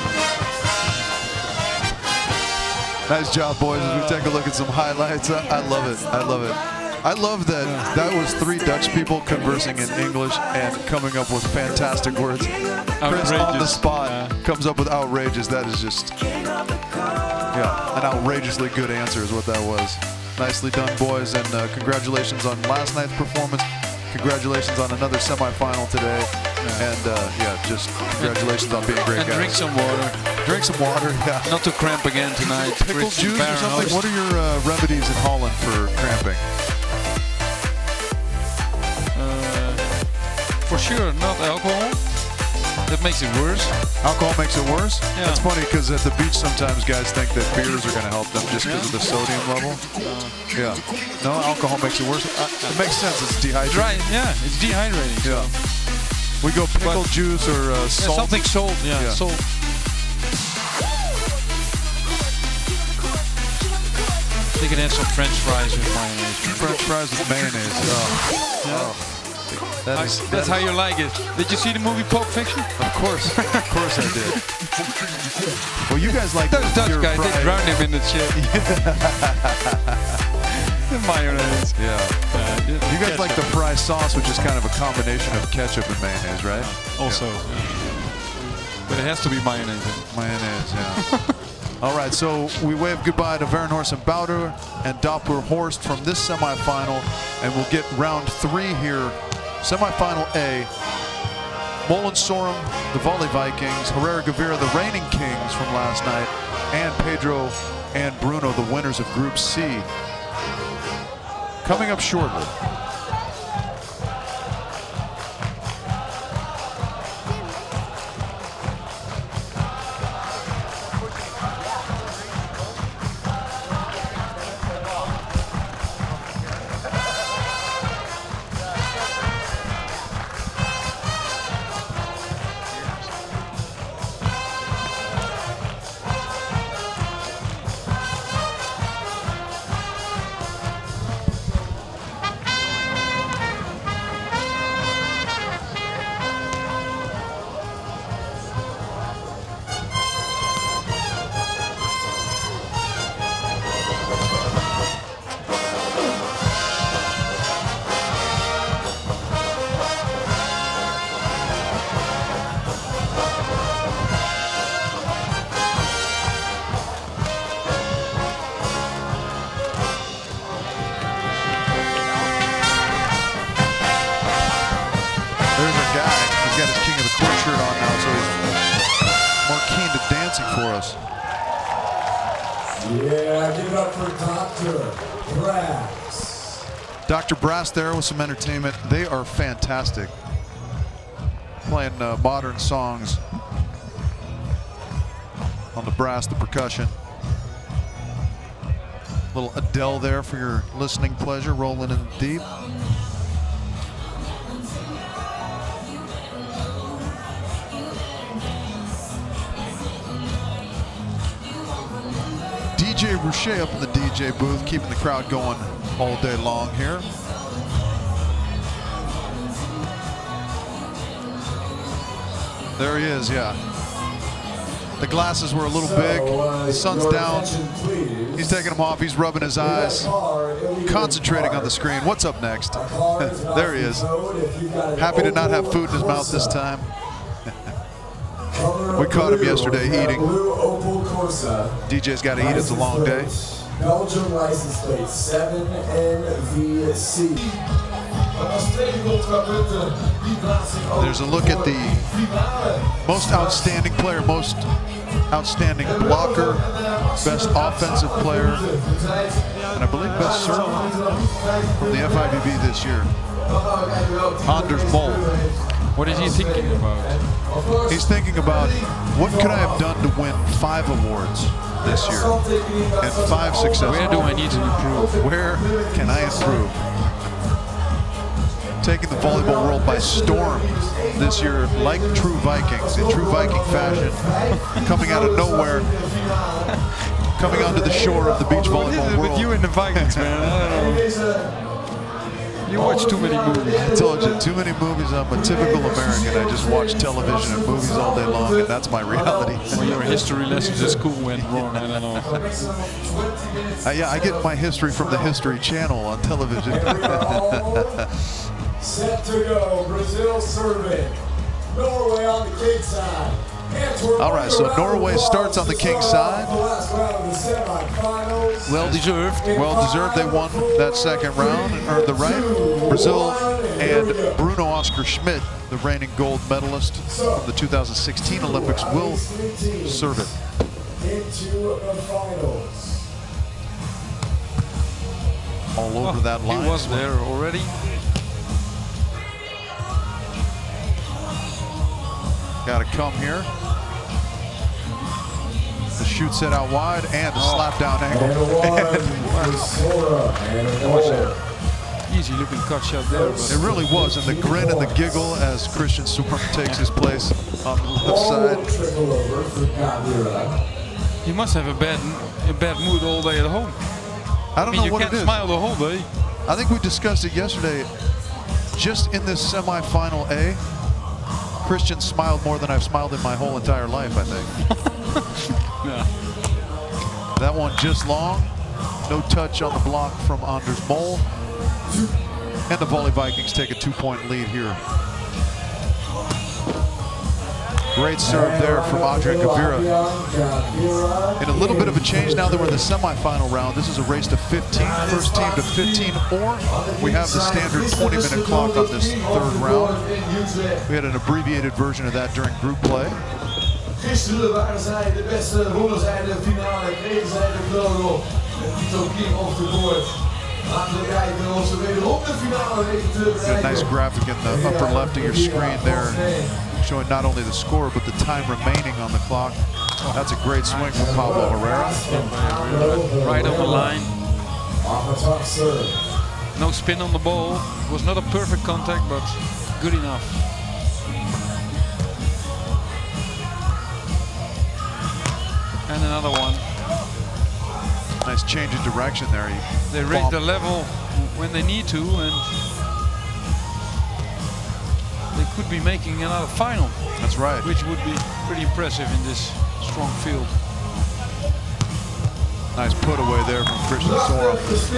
Speaker 1: Nice job, boys. As we take a look at some highlights, I, I love it. I love it. I love that that was three Dutch people conversing in English and coming up with fantastic words. Chris on the spot yeah. comes up with outrageous. That is just, yeah, an outrageously good answer is what that was. Nicely done, boys, and uh, congratulations on last night's performance. Congratulations on another semifinal today. Yeah. And uh, yeah, just congratulations on being great
Speaker 2: and
Speaker 1: guys.
Speaker 2: Drink some water.
Speaker 1: Drink some water, yeah.
Speaker 2: Not to cramp again tonight.
Speaker 1: Pickle juice or something? What are your uh, remedies in Holland for cramping?
Speaker 2: For sure, not alcohol. That makes it worse.
Speaker 1: Alcohol makes it worse?
Speaker 2: Yeah.
Speaker 1: That's funny because at the beach sometimes guys think that beers are going to help them just because yeah. of the sodium level. Uh, yeah. No, alcohol makes it worse. Uh, it makes sense. It's dehydrating.
Speaker 2: Right, yeah, it's dehydrating.
Speaker 1: Yeah. So. We go pickle but juice or uh, salt.
Speaker 2: Yeah, something salt, yeah, yeah. salt. You can have some French fries with mayonnaise.
Speaker 1: French fries with mayonnaise. Oh. Yeah. Oh. That
Speaker 2: I,
Speaker 1: is,
Speaker 2: that's
Speaker 1: that
Speaker 2: how you like it. Did you see the movie Pulp Fiction?
Speaker 1: Of course, of course I did. Well, you guys like
Speaker 2: those Dutch guys. They drowned him in the shit. The mayonnaise.
Speaker 1: Yeah. Uh, you guys ketchup. Like the fry sauce, which is kind of a combination of ketchup and mayonnaise, right?
Speaker 2: Also, yeah. Yeah. But it has to be mayonnaise.
Speaker 1: Mayonnaise, yeah. All right, so we wave goodbye to Varenhorst and Bouter and Doppler Horst from this semifinal, and we'll get round three here. Semifinal A, Molen Sorum, the Volley Vikings, Herrera Gavira, the reigning kings from last night, and Pedro and Bruno, the winners of Group C. Coming up shortly. guy. He's got his King of the Court shirt on now, so he's more keen to dancing for us.
Speaker 3: Yeah, give it up for Doctor Brass.
Speaker 1: Doctor Brass there with some entertainment. They are fantastic. Playing uh, modern songs on the brass, the percussion. Little Adele there for your listening pleasure, rolling in the deep. D J Rouchet up in the D J booth, keeping the crowd going all day long here. There he is, yeah. The glasses were a little big. The sun's down. He's taking them off. He's rubbing his eyes, concentrating on the screen. What's up next? There he is. Happy to not have food in his mouth this time. We caught him yesterday eating. D J's got to eat. It's a long day.
Speaker 3: Belgium license plate seven N V C.
Speaker 1: There's a look at the most outstanding player, most outstanding blocker, best offensive player, and I believe best server from the F I V B this year. Anders Mol.
Speaker 2: What is he thinking about?
Speaker 1: He's thinking about what could I have done to win five awards this year and five successes.
Speaker 2: Where do I need to improve?
Speaker 1: Where can I improve? Taking the volleyball world by storm this year, like true Vikings, in true Viking fashion, coming out of nowhere, coming onto the shore of the beach volleyball world.
Speaker 2: With you and the Vikings, man. I don't know. You watch too many movies.
Speaker 1: I told you, too many movies. I'm a typical American. I just watch television and movies all day long, and that's my reality.
Speaker 2: Well, your history lessons at school went wrong, I don't know.
Speaker 1: Uh, yeah, I get my history from the History Channel on television.
Speaker 3: Set to go, Brazil serving. Norway on the king side. Antwerp
Speaker 1: all right, so Norway starts on the king side.
Speaker 2: Well deserved.
Speaker 1: Well deserved. They won that second round and earned the right. Brazil and Bruno Oscar Schmidt, the reigning gold medalist from the two thousand sixteen Olympics, will serve it.
Speaker 3: Into the finals.
Speaker 1: All over
Speaker 2: Oh,
Speaker 1: that line.
Speaker 2: He was there already.
Speaker 1: Got to come here. The shoot set out wide and the slap down angle.
Speaker 2: Easy looking cut shot there. But
Speaker 1: it really was, and the grin and the giggle as Christian Sorum takes his place on the left side.
Speaker 2: He must have a bad, a bad mood all day at home.
Speaker 1: I don't
Speaker 2: I mean,
Speaker 1: know
Speaker 2: you
Speaker 1: what
Speaker 2: can't
Speaker 1: it is.
Speaker 2: smile the whole day.
Speaker 1: I think we discussed it yesterday. Just in this semifinal A, Christian smiled more than I've smiled in my whole entire life, I think.
Speaker 2: Yeah.
Speaker 1: That one just long. No touch on the block from Anders Mol. And the Volley Vikings take a two-point lead here. Great serve there from Adrian Gavira. And a little bit of a change now that we're in the semifinal round. This is a race to fifteen, first team to fifteen, or we have the standard twenty minute clock on this third round. We had an abbreviated version of that during group play.
Speaker 3: Gisteren waren zij de beste rollerzijde finale, kregen zij de vleugel met Tito King off the board. Laten we kijken of ze wederom de finale weten te bereiken.
Speaker 1: A nice graphic in the upper left of your screen there, showing not only the score but the time remaining on the clock. That's a great swing from Pablo Herrera.
Speaker 2: Right on the line.
Speaker 3: Off a top serve.
Speaker 2: No spin on the ball. It was not a perfect contact, but good enough. And another one.
Speaker 1: Nice change of direction there. He
Speaker 2: they raise the level when they need to, and they could be making another final.
Speaker 1: That's right.
Speaker 2: Which would be pretty impressive in this strong field.
Speaker 1: Nice put away there from Christian Sorum.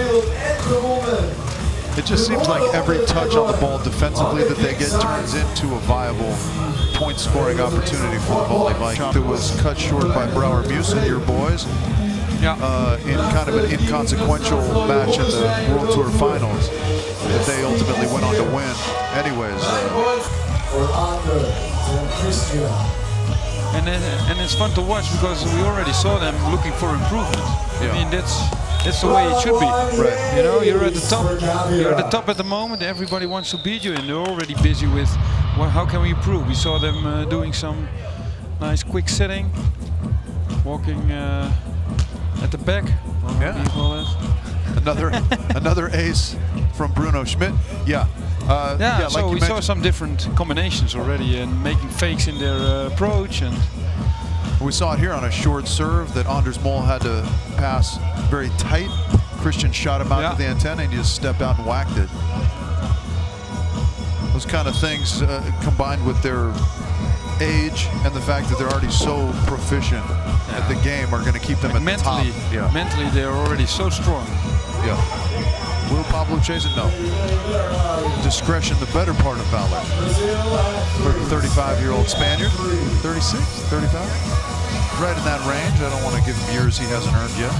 Speaker 1: It just seems like every touch on the ball defensively that they get turns into a viable point scoring opportunity for the Volley Vikings. It was cut short by Brouwer Musen, your boys,
Speaker 2: yeah.
Speaker 1: uh, in kind of an inconsequential match in the World Tour Finals that they ultimately went on to win. Anyways, uh,
Speaker 3: for Anders and Christian.
Speaker 2: And then, and it's fun to watch because we already saw them looking for improvement.
Speaker 1: Yeah.
Speaker 2: I mean, that's that's the way it should be.
Speaker 1: Right.
Speaker 2: You know, you're at the top. You're at the top at the moment. Everybody wants to beat you, and they're already busy with, well, how can we improve? We saw them uh, doing some nice quick setting, walking uh, at the back. Well,
Speaker 1: Yeah.
Speaker 2: how do you call it?
Speaker 1: Another another ace from Bruno Schmidt. Yeah. Uh,
Speaker 2: Yeah,
Speaker 1: yeah
Speaker 2: so
Speaker 1: like
Speaker 2: we
Speaker 1: you
Speaker 2: saw
Speaker 1: mentioned,
Speaker 2: some different combinations already and making fakes in their uh, approach. And
Speaker 1: we saw it here on a short serve that Anders Mol had to pass very tight. Christian shot him out
Speaker 2: Yeah.
Speaker 1: to the antenna and he just stepped out and whacked it. Those kind of things uh, combined with their age and the fact that they're already so proficient
Speaker 2: Yeah.
Speaker 1: at the game are going to keep them
Speaker 2: like
Speaker 1: at
Speaker 2: mentally,
Speaker 1: the top. Yeah.
Speaker 2: mentally they're already so strong.
Speaker 1: Yeah. Will Pablo chase it? No. Discretion, the better part of valor. thirty-five-year-old Spaniard. thirty-six, thirty-five? Right in that range. I don't want to give him years he hasn't earned yet.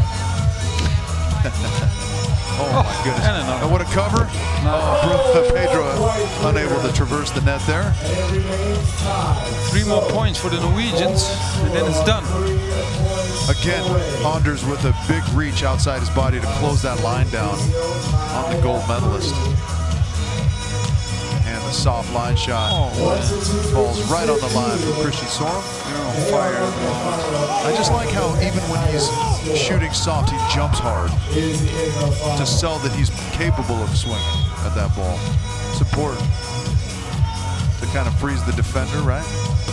Speaker 1: Oh, oh my goodness.
Speaker 2: and another.
Speaker 1: And what a cover.
Speaker 2: No.
Speaker 1: Oh, Bru- Pedro unable to traverse the net there.
Speaker 2: Three more points for the Norwegians, and then it's done.
Speaker 1: Again, Anders with a big reach outside his body to close that line down on the gold medalist. And the soft line shot
Speaker 2: Oh,
Speaker 1: falls right on the line for Christian Sorum.
Speaker 2: they're on fire at the moment.
Speaker 1: I just like how even when he's shooting soft, he jumps hard to sell that he's capable of swinging at that ball. It's important to kind of freeze the defender, right?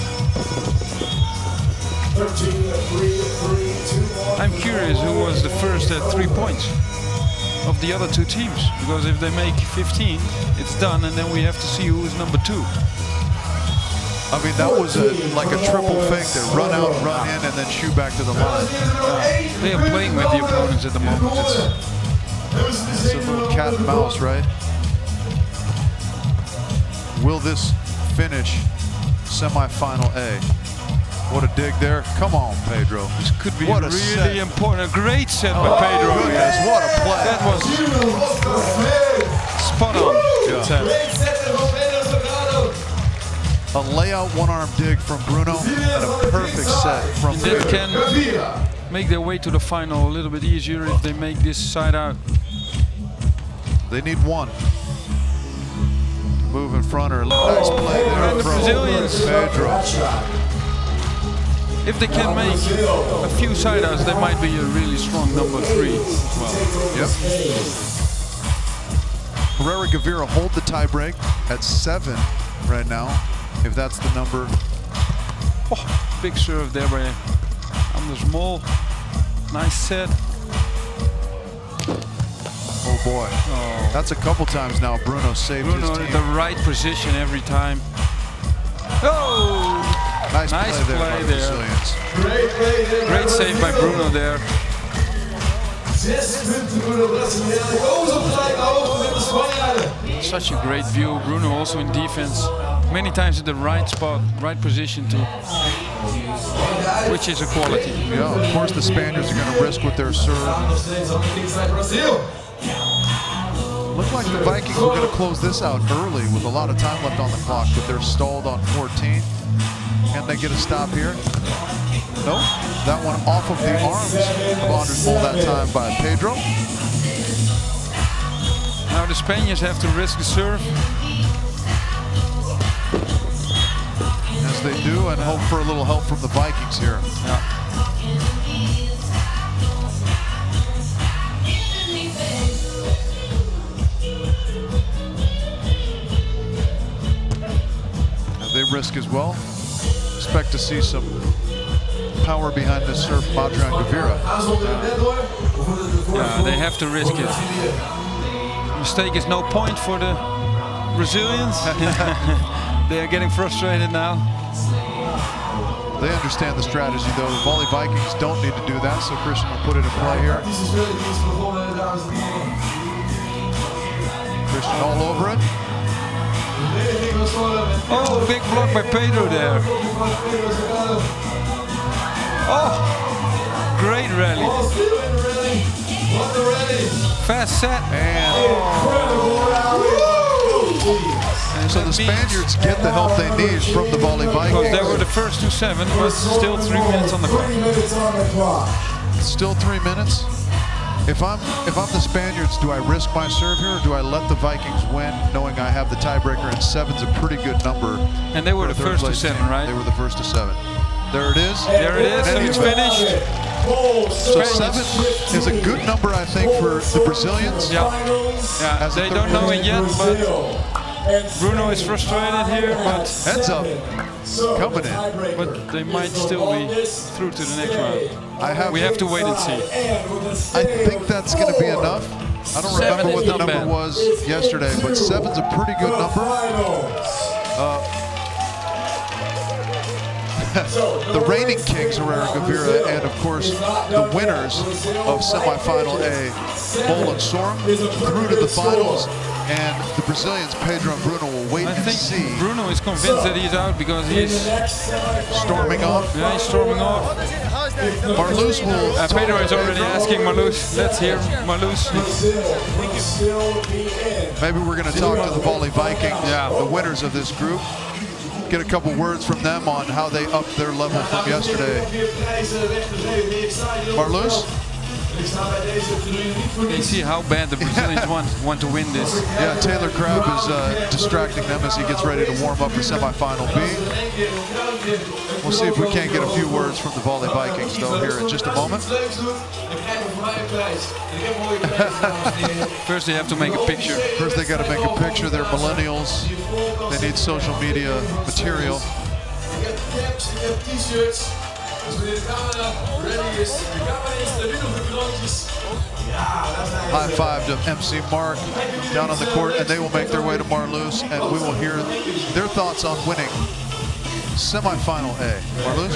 Speaker 3: I'm
Speaker 2: I'm curious who was the first at three points of the other two teams, because if they make fifteen, it's done, and then we have to see who is number two.
Speaker 1: I mean, that was a, like a triple fake there. Run out, run in, and then shoot back to the line.
Speaker 2: Uh, they are playing with the opponents at the moment. It's,
Speaker 1: It's a little cat and mouse, right? Will this finish semi-final A? What a dig there. Come on, Pedro.
Speaker 2: this could be
Speaker 1: What a
Speaker 2: really
Speaker 1: set.
Speaker 2: important. A great set by Pedro.
Speaker 1: Goodness, what a play.
Speaker 2: That was spot on.
Speaker 1: Yeah.
Speaker 2: Set.
Speaker 1: A layout one-arm dig from Bruno and a perfect set from
Speaker 2: That
Speaker 1: Pedro.
Speaker 2: can make their way to the final a little bit easier if they make this side out.
Speaker 1: They need one. Move in front or nice play there
Speaker 2: And the
Speaker 1: from
Speaker 2: Brazilians.
Speaker 1: Pedro.
Speaker 2: If they can make a few side outs, they might be a really strong number three as well.
Speaker 1: Yep. Herrera Gavira hold the tie break at seven right now, if that's the number.
Speaker 2: Oh, big serve there by Anders Mol. Nice set.
Speaker 1: Oh boy.
Speaker 2: Oh.
Speaker 1: That's a couple times now Bruno saved
Speaker 2: Bruno
Speaker 1: his
Speaker 2: in
Speaker 1: team.
Speaker 2: the right position every time. Oh!
Speaker 1: Nice,
Speaker 2: Nice
Speaker 1: play there by
Speaker 2: play
Speaker 1: the
Speaker 2: there.
Speaker 1: Brazilians.
Speaker 2: Great save by Bruno there. Such a great view. Bruno also in defense. Many times in the right spot, right position too. Which is a quality.
Speaker 1: Yeah, of course the Spaniards are going to risk with their serve. Looked like the Vikings were going to close this out early with a lot of time left on the clock, but they're stalled on fourteen. Can they get a stop here? Nope. That one off of the arms of Anders Mol that time by Pedro.
Speaker 2: Now the Spaniards have to risk the serve.
Speaker 1: As they do, and hope for a little help from the Vikings here.
Speaker 2: Yeah.
Speaker 1: They risk as well. Expect to see some power behind this serve from Adrian Gavira.
Speaker 2: Yeah, they have to risk it. Mistake is no point for the Brazilians. They are getting frustrated now.
Speaker 1: They understand the strategy though. The Volley Vikings don't need to do that, so Christian will put it in play here. Christian all over it.
Speaker 2: Oh, big block by Pedro there. Oh, great rally. Fast set.
Speaker 1: And, So the Spaniards get the help they need from the Volley
Speaker 2: Because
Speaker 1: Vikings.
Speaker 2: they were the first to seven, but still three minutes on the clock.
Speaker 3: Three minutes on the clock.
Speaker 1: Still three minutes. If I'm if I'm the Spaniards, do I risk my serve here, or do I let the Vikings win, knowing I have the tiebreaker and seven's a pretty good number?
Speaker 2: And they were
Speaker 1: for
Speaker 2: the
Speaker 1: a third
Speaker 2: first to
Speaker 1: place
Speaker 2: seven,
Speaker 1: team.
Speaker 2: right?
Speaker 1: They were the first to seven. There it is.
Speaker 2: There it is,
Speaker 1: And
Speaker 2: and
Speaker 1: it's
Speaker 2: it's finished.
Speaker 1: So seven is a good number, I think, for the Brazilians.
Speaker 2: Yeah, yeah.
Speaker 1: As a
Speaker 2: They
Speaker 1: third
Speaker 2: don't know
Speaker 1: place.
Speaker 2: it yet, but Bruno is frustrated here, but
Speaker 1: Heads up, coming in.
Speaker 2: but they might still be through to the next round.
Speaker 1: I have.
Speaker 2: We have to wait and see.
Speaker 1: I think that's going to be enough. I don't
Speaker 2: Seven
Speaker 1: remember
Speaker 2: is
Speaker 1: what the
Speaker 2: not
Speaker 1: number
Speaker 2: bad.
Speaker 1: was yesterday, but seven's a pretty good number. Uh, the reigning kings, Herrera, Gavira, and of course the winners of semifinal A, Bouter and Sorum, through to the finals. And the Brazilians, Pedro and Bruno, will wait
Speaker 2: I
Speaker 1: and
Speaker 2: think
Speaker 1: see.
Speaker 2: Bruno is convinced that he's out because he's
Speaker 1: Storming off.
Speaker 2: yeah, he's storming off.
Speaker 1: Marloes will.
Speaker 2: Uh, Pedro is already asking Marloes. Let's hear Marloes.
Speaker 1: Maybe we're going to talk to the Volley Vikings, yeah. the winners of this group. Get a couple words from them on how they upped their level from yesterday. Marloes?
Speaker 2: They see how bad the Brazilians want want to win this.
Speaker 1: Yeah, Taylor Crabb is uh, distracting them as he gets ready to warm up for semifinal B. We'll see if we can't get a few words from the Volley Vikings, though, here in just a moment.
Speaker 2: First they have to make a picture.
Speaker 1: First they got to make a picture. They're millennials. They need social media material. High five to M C Mark down on the court, and they will make their way to Marloes, and we will hear their thoughts on winning semifinal A. Marloes?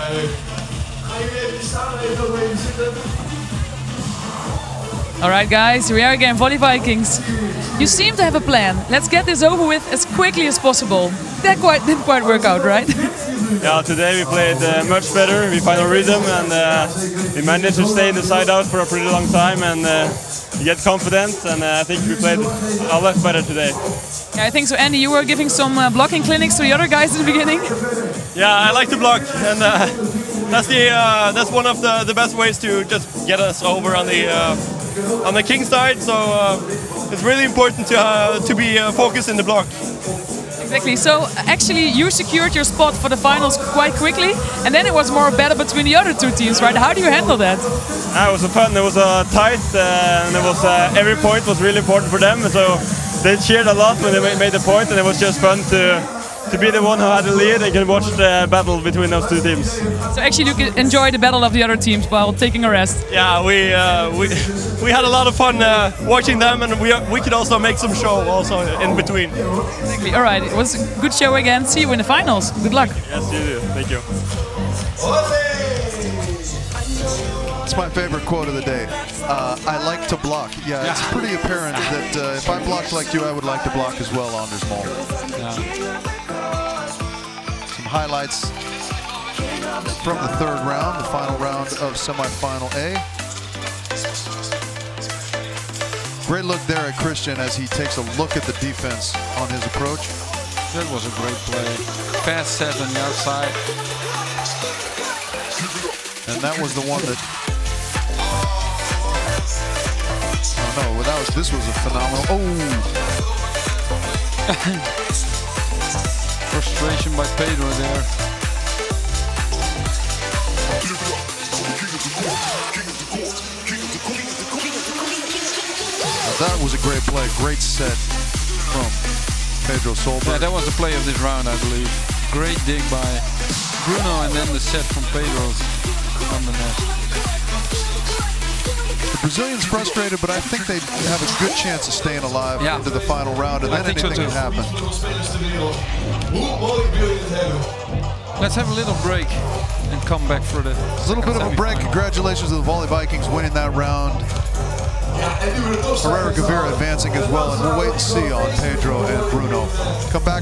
Speaker 5: All right, guys, we are again, Volley Vikings. You seem to have a plan. Let's get this over with as quickly as possible. That quite didn't quite work out, right?
Speaker 10: Yeah, today we played uh, much better. We found a rhythm and uh, we managed to stay in the side out for a pretty long time and uh, get confident. And uh, I think we played a lot better today.
Speaker 5: Yeah, I think so. Andy, you were giving some uh, blocking clinics to the other guys in the beginning.
Speaker 10: Yeah, I like to block, and uh, that's the uh, that's one of the, the best ways to just get us over on the uh, on the king side. So uh, it's really important to uh, to be uh, focused in the block.
Speaker 5: Exactly. So actually, you secured your spot for the finals quite quickly, and then it was more a battle between the other two teams, right? How do you handle that?
Speaker 10: Uh, it was a fun. It was uh, tight, uh, and it was uh, every point was really important for them. So they cheered a lot when they made the point, and it was just fun to to be the one who had the lead and can watch the battle between those two teams.
Speaker 5: So actually, you could enjoy the battle of the other teams while taking a rest.
Speaker 10: Yeah, we uh, we we had a lot of fun uh, watching them, and we we could also make some show also in between.
Speaker 5: Exactly. All right, it was a good show again. See you in the finals. Good luck.
Speaker 10: Yes, you do. Thank you.
Speaker 1: It's my favorite quote of the day. Uh, I like to block. Yeah, it's pretty apparent that uh, if I blocked like you, I would like to block as well, Anders Mol.
Speaker 2: Yeah.
Speaker 1: Some highlights from the third round, the final round of semifinal A. Great look there at Christian as he takes a look at the defense on his approach.
Speaker 2: That was a great play. Fast set on the outside.
Speaker 1: And that was the one that... Oh no, well, that was, this was a phenomenal... Oh!
Speaker 2: Frustration by Pedro there.
Speaker 1: Now that was a great play, great set from Pedro Solberg.
Speaker 2: Yeah, that was the play of this round, I believe. Great dig by Bruno, and then the set from Pedro on the net.
Speaker 1: The Brazilians frustrated, but I think they have a good chance of staying alive
Speaker 2: yeah.
Speaker 1: into the final round, and
Speaker 2: I
Speaker 1: then
Speaker 2: think
Speaker 1: anything
Speaker 2: so
Speaker 1: can happen.
Speaker 2: Let's have a little break and come back for the
Speaker 1: A little bit of a break. Congratulations to the Volley Vikings winning that round. Herrera Gavira advancing as well, and we'll wait and see on Pedro and Bruno. Come back.